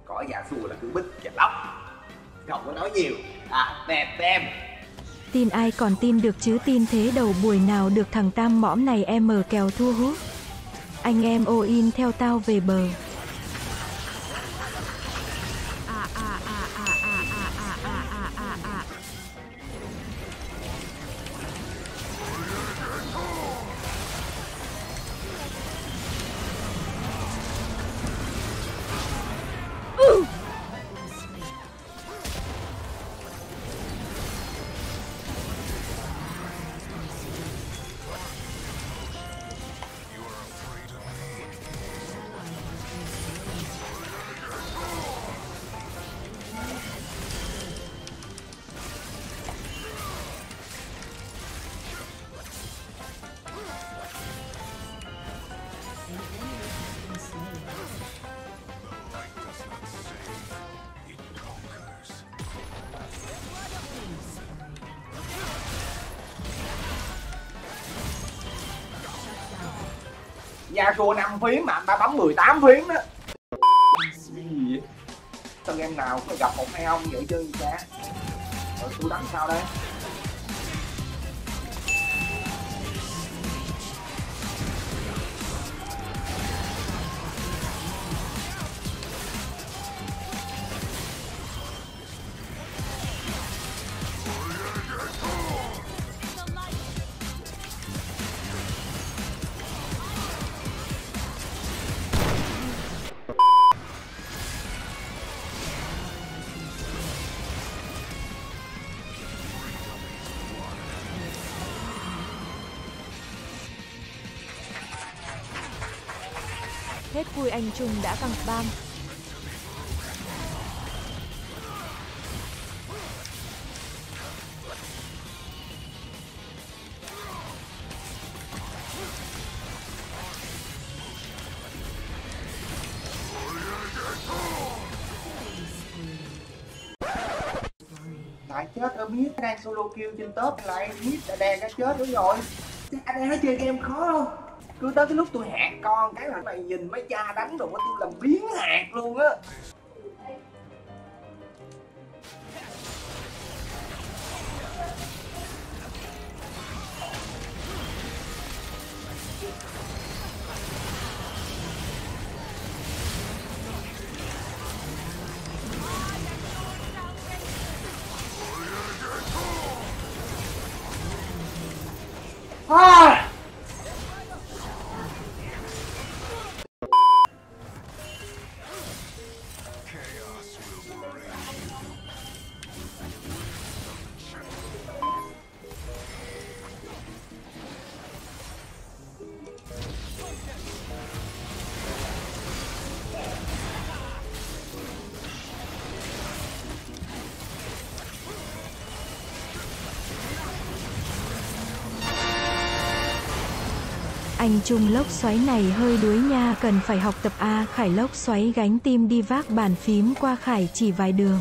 Có Yasuo là cứ bích và lóc, không có nói nhiều. Tem. Tin ai còn tin được chứ, tin thế đầu buổi nào được thằng Tam mõm này em mở kèo thua hút. Anh em all in theo tao về bờ. Yasuo 5 phím mà anh ta bấm 18 phím đó. Sao game nào có gặp một hay không vậy chơi gì cha. Rồi tôi đánh sao đây? Hết vui anh Trung đã căng spam. Lại chết ở mid, đang solo kill trên top lại mid đã đè cái chết nữa rồi. Anh em nói chơi game khó không? Cứ tới cái lúc tôi hạt con cái là mày nhìn mấy cha đánh rồi tôi làm biến hạt luôn á. Anh Trung lốc xoáy này hơi đuối nha, cần phải học tập A. Khải lốc xoáy gánh tim đi vác bàn phím qua Khải chỉ vài đường.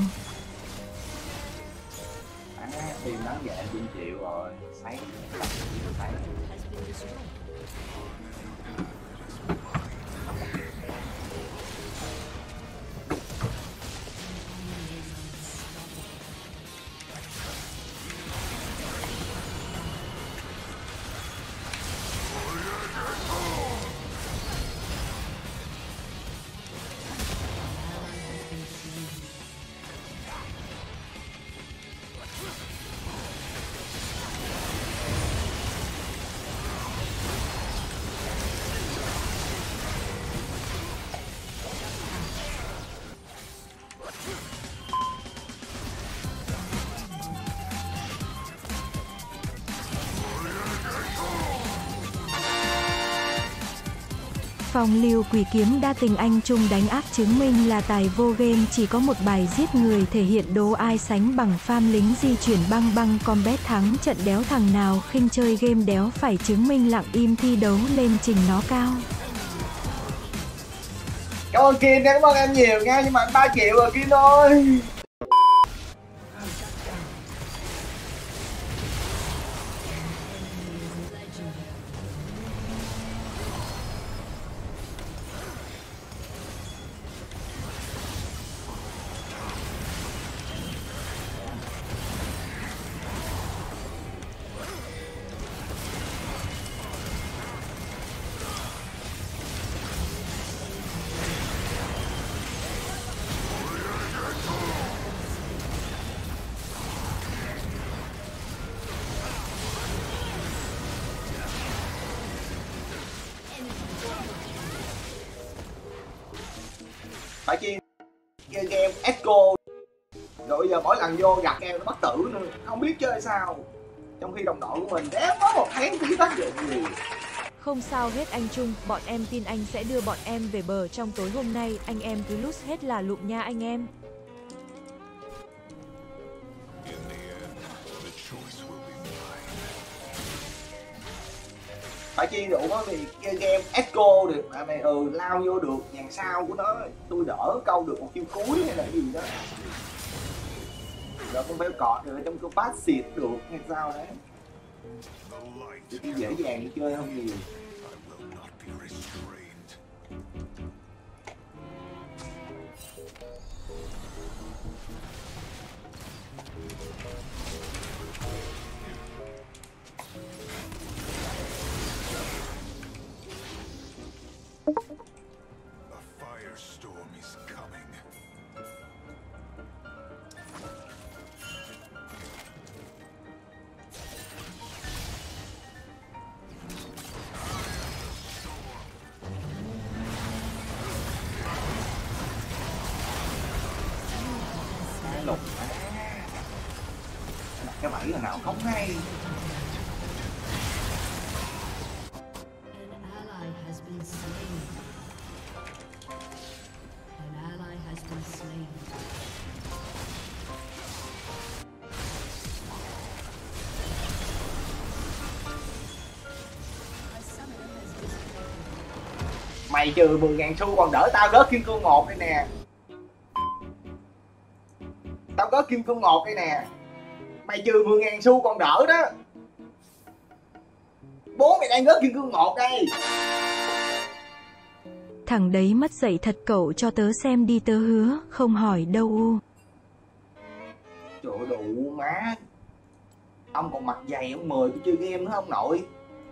Team đánh vậy em chịu rồi. Sấy. Phong lưu quỷ kiếm đa tình anh Trung đánh áp chứng minh là tài vô game, chỉ có một bài giết người thể hiện đố ai sánh bằng farm lính di chuyển băng combat thắng trận đéo, thằng nào khinh chơi game đéo phải chứng minh lặng im thi đấu lên trình nó cao. Cảm ơn Kim, cảm ơn em nhiều nha, nhưng mà anh 3 triệu rồi Kim ơi. chơi game Echo. Rồi bây giờ mỗi lần vô gặp em nó bất tử nữa, không biết chơi sao. Trong khi đồng đội của mình đéo có một tháng tí tác dụng gì. Không sao hết anh Trung, bọn em tin anh sẽ đưa bọn em về bờ trong tối hôm nay, anh em cứ lút hết là lụm nha anh em. Phải chi đủ á thì chơi game Echo được mà mày lao vô được nhàn sau của nó, tôi đỡ câu được một chiêu cuối hay là gì đó. Rồi không phải cọt được trong cái passive được hay sao đấy. Thì dễ dàng đi chơi không nhiều. Lục đặt cái bẫy là nào không hay. Mày trừ 10.000 xu còn đỡ tao gớt kim cương 1 đây nè. Tao có kim cương 1 đây nè. Mày trừ 10.000 xu còn đỡ đó. Bố mày đang gớt kim cương 1 đây. Thằng đấy mất dạy thật cậu cho tớ xem đi tớ hứa, không hỏi đâu u. Trời đủ má. Ông còn mặt dày ông mời tôi chơi game nữa ông nội.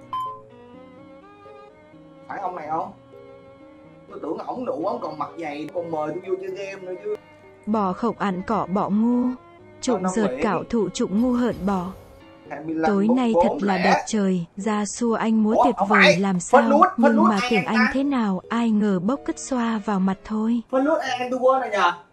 Phải ông này không? Tôi tưởng ổng đủ ông còn mặt dày còn mời tôi vô chơi game nữa chứ. Bò khổng ăn cỏ bỏ ngu. Trụng rợt cạo thụ trụng ngu hợn bò. Tối nay thật là đẹp trời, ra xua anh múa tuyệt vời làm sao, nhưng mà tưởng anh thế nào, ai ngờ bốc cứt xoa vào mặt thôi. Phân nút em tôi quên rồi nhờ.